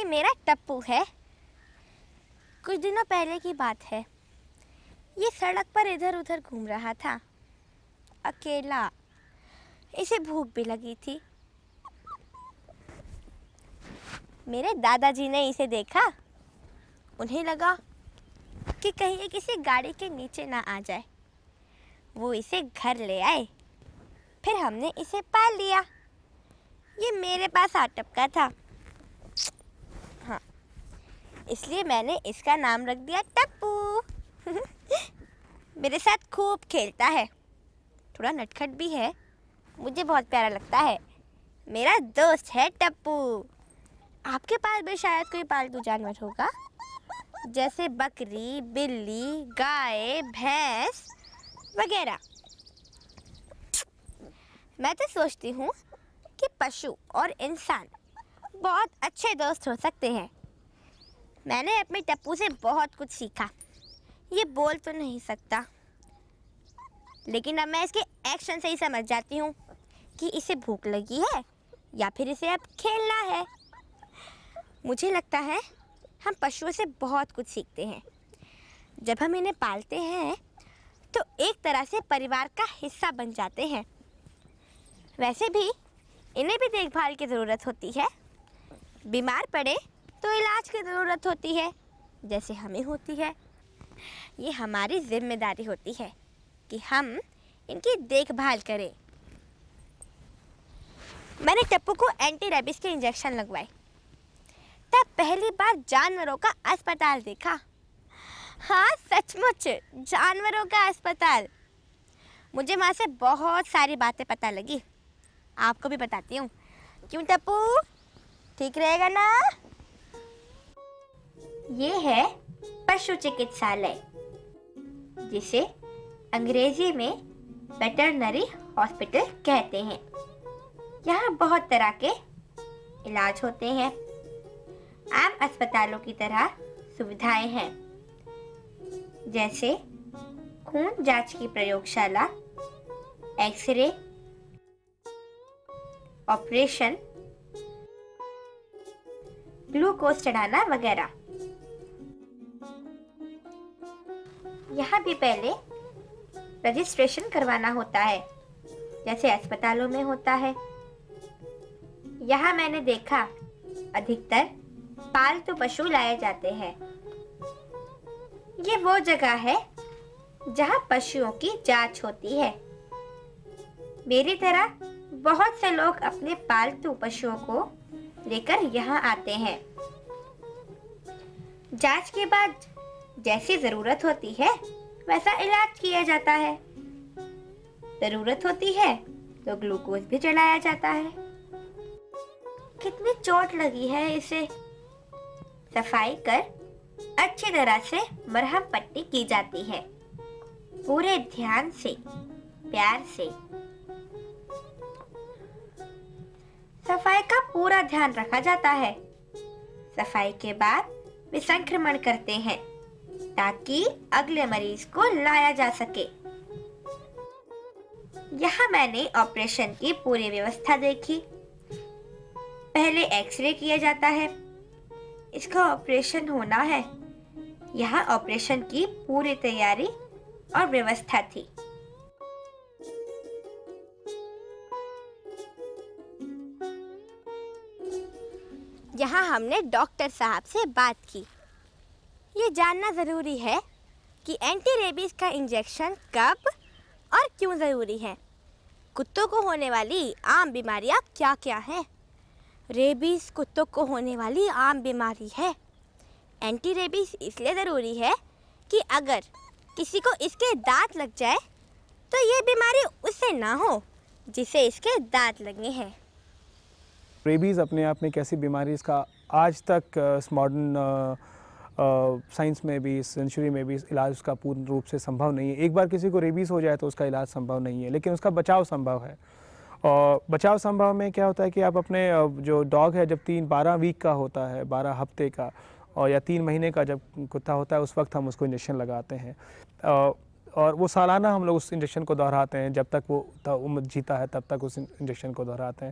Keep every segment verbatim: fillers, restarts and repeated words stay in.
मेरा टप्पू है। कुछ दिनों पहले की बात है। ये सड़क पर इधर उधर घूम रहा था, अकेला। इसे भूख भी लगी थी। मेरे दादाजी ने इसे देखा। उन्हें लगा कि कहीं ये किसी गाड़ी के नीचे ना आ जाए। वो इसे घर ले आए। फिर हमने इसे पाल लिया। ये मेरे पास आ टपका था, हाँ, इसलिए मैंने इसका नाम रख दिया टप्पू। मेरे साथ खूब खेलता है, थोड़ा नटखट भी है, मुझे बहुत प्यारा लगता है। मेरा दोस्त है टप्पू। आपके पास भी शायद कोई पालतू जानवर होगा, जैसे बकरी, बिल्ली, गाय, भैंस वगैरह। मैं तो सोचती हूँ कि पशु और इंसान बहुत अच्छे दोस्त हो सकते हैं। मैंने अपने टप्पू से बहुत कुछ सीखा। ये बोल तो नहीं सकता, लेकिन अब मैं इसके एक्शन से ही समझ जाती हूँ कि इसे भूख लगी है या फिर इसे अब खेलना है। मुझे लगता है हम पशुओं से बहुत कुछ सीखते हैं। जब हम इन्हें पालते हैं तो एक तरह से परिवार का हिस्सा बन जाते हैं। वैसे भी इन्हें भी देखभाल की ज़रूरत होती है। बीमार पड़े तो इलाज की ज़रूरत होती है, जैसे हमें होती है। ये हमारी जिम्मेदारी होती है कि हम इनकी देखभाल करें। मैंने टप्पू को एंटी रेबीज के इंजेक्शन लगवाए। तब पहली बार जानवरों का अस्पताल देखा। हाँ, सचमुच जानवरों का अस्पताल। मुझे वहाँ से बहुत सारी बातें पता लगी। आपको भी बताती हूँ। क्यों टप्पू, ठीक रहेगा ना? ये है पशु चिकित्सालय, जिसे अंग्रेजी में वेटरनरी हॉस्पिटल कहते हैं। यहाँ बहुत तरह के इलाज होते हैं। आम अस्पतालों की तरह सुविधाएं हैं, जैसे खून जांच की प्रयोगशाला, एक्सरे, ऑपरेशन, ग्लूकोज चढ़ाना वगैरह। यहाँ भी पहले रजिस्ट्रेशन करवाना होता है, जैसे अस्पतालों में होता है। यहाँ मैंने देखा अधिकतर पालतू पशु लाए जाते हैं। ये वो जगह है जहाँ पशुओं की जांच होती है। मेरी तरह बहुत से लोग अपने पालतू पशुओं को लेकर यहाँ आते हैं। जांच के बाद जैसी जरूरत होती है वैसा इलाज किया जाता है। जरूरत होती है तो ग्लूकोज भी चढ़ाया जाता है। कितनी चोट लगी है इसे। सफाई कर अच्छी तरह से मरहम पट्टी की जाती है, पूरे ध्यान से, प्यार से। सफाई का पूरा ध्यान रखा जाता है। सफाई के बाद वे संक्रमण करते हैं ताकि अगले मरीज को लाया जा सके। यहाँ मैंने ऑपरेशन की पूरी व्यवस्था देखी। पहले एक्सरे किया जाता है। इसका ऑपरेशन होना है। यहाँ ऑपरेशन की पूरी तैयारी और व्यवस्था थी। यहाँ हमने डॉक्टर साहब से बात की। ये जानना ज़रूरी है कि एंटी रेबीज़ का इंजेक्शन कब और क्यों ज़रूरी है। कुत्तों को होने वाली आम बीमारियाँ क्या क्या हैं। रेबीज़ कुत्तों को होने वाली आम बीमारी है। एंटी रेबीज़ इसलिए ज़रूरी है कि अगर किसी को इसके दांत लग जाए तो ये बीमारी उससे ना हो जिसे इसके दांत लगे हैं। रेबीज़ अपने आप में एक ऐसी बीमारी, इसका आज तक इस मॉडर्न साइंस में भी, इस सेंचुरी में भी इस इलाज उसका पूर्ण रूप से संभव नहीं है। एक बार किसी को रेबीज़ हो जाए तो उसका इलाज संभव नहीं है, लेकिन उसका बचाव संभव है। और बचाव संभव में क्या होता है कि आप अपने जो डॉग है, जब तीन बारह वीक का होता है, बारह हफ्ते का और या तीन महीने का जब कुत्ता होता है, उस वक्त हम उसको इंजेक्शन लगाते हैं। और वो सालाना हम लोग उस इंजेक्शन को दोहराते हैं। जब तक वो उम्र जीता है तब तक उस इंजेक्शन को दोहराते हैं।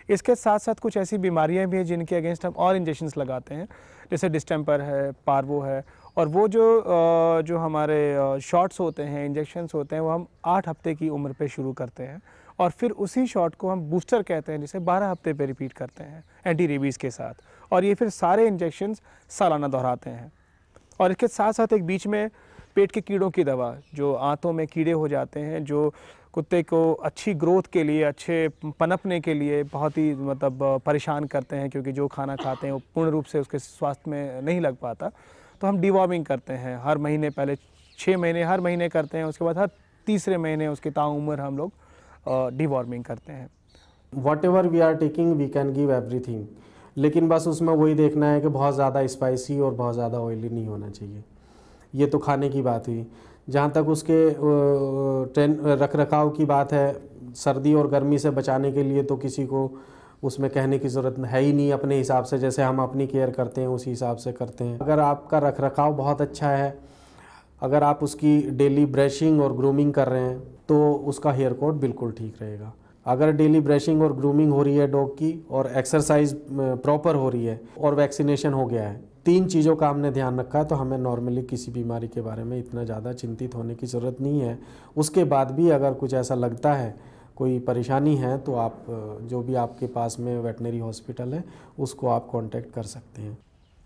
इसके साथ साथ कुछ ऐसी बीमारियां भी हैं जिनके अगेंस्ट हम और इंजेक्शंस लगाते हैं, जैसे डिस्टेंपर है, पार्वो है, और वो जो जो हमारे शॉट्स होते हैं, इंजेक्शंस होते हैं, वो हम आठ हफ्ते की उम्र पे शुरू करते हैं और फिर उसी शॉट को हम बूस्टर कहते हैं, जिसे बारह हफ्ते पे रिपीट करते हैं एंटी रेबीज़ के साथ, और ये फिर सारे इंजेक्शंस सालाना दोहराते हैं। और इसके साथ साथ एक बीच में पेट के कीड़ों की दवा, जो आंतों में कीड़े हो जाते हैं, जो कुत्ते को अच्छी ग्रोथ के लिए, अच्छे पनपने के लिए बहुत ही मतलब परेशान करते हैं, क्योंकि जो खाना खाते हैं वो पूर्ण रूप से उसके स्वास्थ्य में नहीं लग पाता। तो हम डिवॉर्मिंग करते हैं हर महीने, पहले छः महीने हर महीने करते हैं, उसके बाद हर तीसरे महीने उसकी ताउम्र हम लोग डिवॉर्मिंग करते हैं। Whatever we are taking we can give everything, लेकिन बस उसमें वही देखना है कि बहुत ज़्यादा स्पाइसी और बहुत ज़्यादा ऑयली नहीं होना चाहिए। ये तो खाने की बात हुई। जहाँ तक उसके ट्रेन रख रखाव की बात है, सर्दी और गर्मी से बचाने के लिए तो किसी को उसमें कहने की ज़रूरत है ही नहीं। अपने हिसाब से जैसे हम अपनी केयर करते हैं उसी हिसाब से करते हैं। अगर आपका रख रखाव बहुत अच्छा है, अगर आप उसकी डेली ब्रशिंग और ग्रूमिंग कर रहे हैं, तो उसका हेयर कोट बिल्कुल ठीक रहेगा। अगर डेली ब्रशिंग और ग्रूमिंग हो रही है डॉग की, और एक्सरसाइज प्रॉपर हो रही है, और वैक्सीनेशन हो गया है, तीन चीज़ों का हमने ध्यान रखा है, तो हमें नॉर्मली किसी बीमारी के बारे में इतना ज़्यादा चिंतित होने की ज़रूरत नहीं है। उसके बाद भी अगर कुछ ऐसा लगता है, कोई परेशानी है, तो आप जो भी आपके पास में वेटनरी हॉस्पिटल है उसको आप कांटेक्ट कर सकते हैं।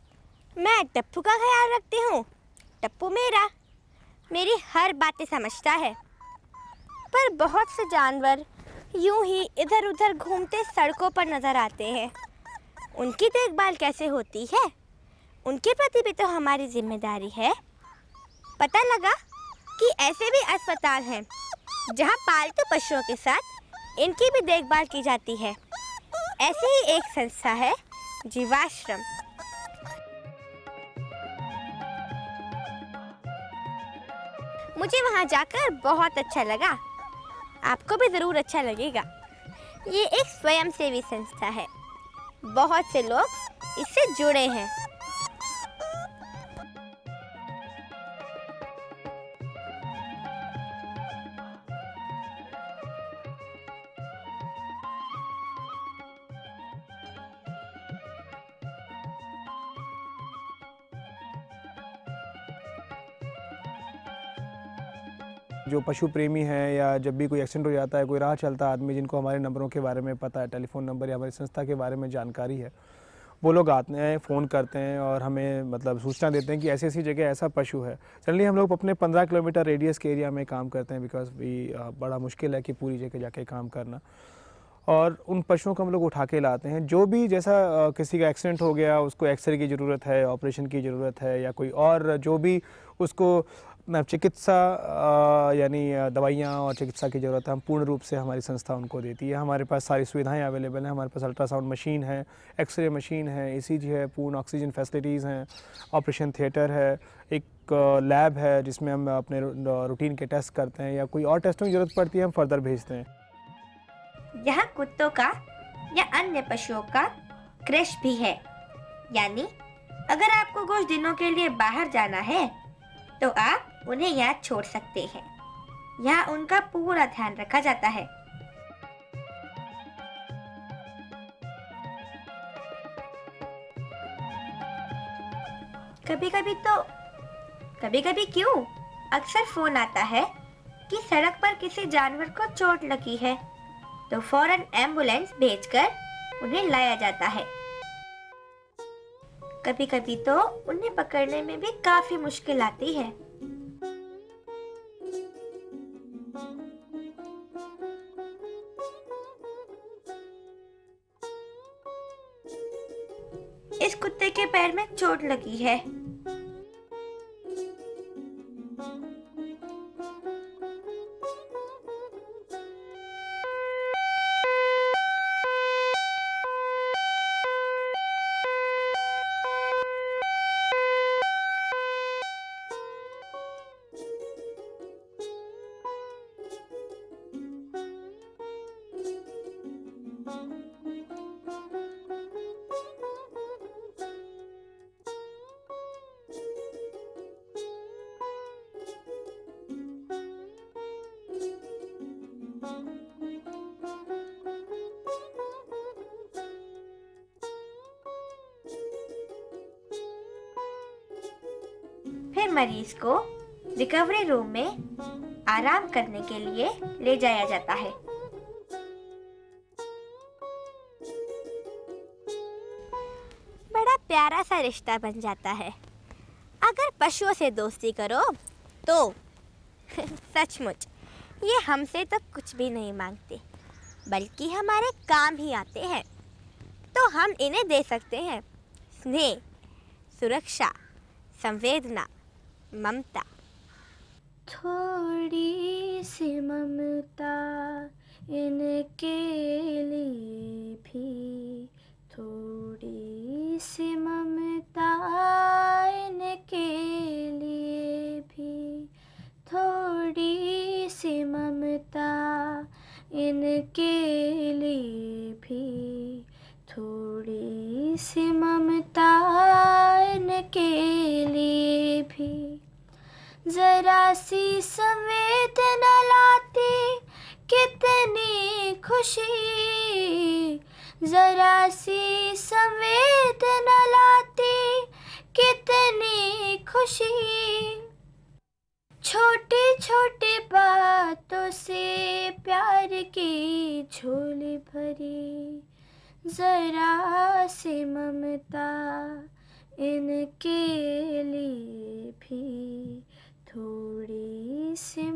मैं टप्पू का ख्याल रखती हूँ। टप्पू मेरा मेरी हर बातें समझता है, पर बहुत से जानवर यूं ही इधर उधर घूमते सड़कों पर नजर आते हैं। उनकी देखभाल कैसे होती है, उनके प्रति भी तो हमारी जिम्मेदारी है। पता लगा कि ऐसे भी अस्पताल हैं जहां पालतू पशुओं के साथ इनकी भी देखभाल की जाती है। ऐसी ही एक संस्था है जीवाश्रम। मुझे वहां जाकर बहुत अच्छा लगा, आपको भी ज़रूर अच्छा लगेगा। ये एक स्वयंसेवी संस्था है, बहुत से लोग इससे जुड़े हैं। जो पशु प्रेमी हैं, या जब भी कोई एक्सीडेंट हो जाता है, कोई राह चलता आदमी जिनको हमारे नंबरों के बारे में पता है, टेलीफोन नंबर या हमारी संस्था के बारे में जानकारी है, वो लोग आते हैं, फ़ोन करते हैं और हमें मतलब सूचना देते हैं कि ऐसी ऐसी जगह ऐसा पशु है। जनरली हम लोग अपने पंद्रह किलोमीटर रेडियस के एरिया में काम करते हैं, बिकॉज वी बड़ा मुश्किल है कि पूरी जगह जाके काम करना, और उन पशुओं को हम लोग उठा के लाते हैं। जो भी जैसा किसी का एक्सीडेंट हो गया, उसको एक्सरे की ज़रूरत है, ऑपरेशन की ज़रूरत है, या कोई और जो भी उसको चिकित्सा यानी दवाइयाँ और चिकित्सा की ज़रूरत है, हम पूर्ण रूप से हमारी संस्था उनको देती है। हमारे पास सारी सुविधाएं अवेलेबल हैं। हमारे पास अल्ट्रासाउंड मशीन है, एक्सरे मशीन है, ईसीजी है, पूर्ण ऑक्सीजन फैसिलिटीज़ हैं, ऑपरेशन थिएटर है, एक लैब है जिसमें हम अपने रूटीन के टेस्ट करते हैं, या कोई और टेस्टों की ज़रूरत पड़ती है हम फर्दर भेजते हैं। यहाँ कुत्तों का या अन्य पशुओं का क्रश भी है, यानी अगर आपको कुछ दिनों के लिए बाहर जाना है तो आप उन्हें यहाँ छोड़ सकते हैं। यहाँ उनका पूरा ध्यान रखा जाता है। कभी कभी तो कभी कभी क्यों अक्सर फोन आता है कि सड़क पर किसी जानवर को चोट लगी है, तो फौरन एम्बुलेंस भेजकर उन्हें लाया जाता है। कभी कभी तो उन्हें पकड़ने में भी काफी मुश्किल आती है। इस कुत्ते के पैर में चोट लगी है। मरीज को रिकवरी रूम में आराम करने के लिए ले जाया जाता है। बड़ा प्यारा सा रिश्ता बन जाता है। अगर पशुओं से दोस्ती करो तो सचमुच ये हमसे तो कुछ भी नहीं मांगते, बल्कि हमारे काम ही आते हैं। तो हम इन्हें दे सकते हैं स्नेह, सुरक्षा, संवेदना, ममता। थोड़ी सी ममता इनके लिए भी, थोड़ी सी ममता इनके लिए भी, थोड़ी सी ममता इनके लिए भी, थोड़ी सी ममता इनके लिए भी। जरा सी संवेदना लाती कितनी खुशी, जरा सी संवेदना लाती कितनी खुशी। छोटी छोटी बातों से प्यार की झोली भरी, जरा सी ममता इनके लिए भी, थोड़ी सी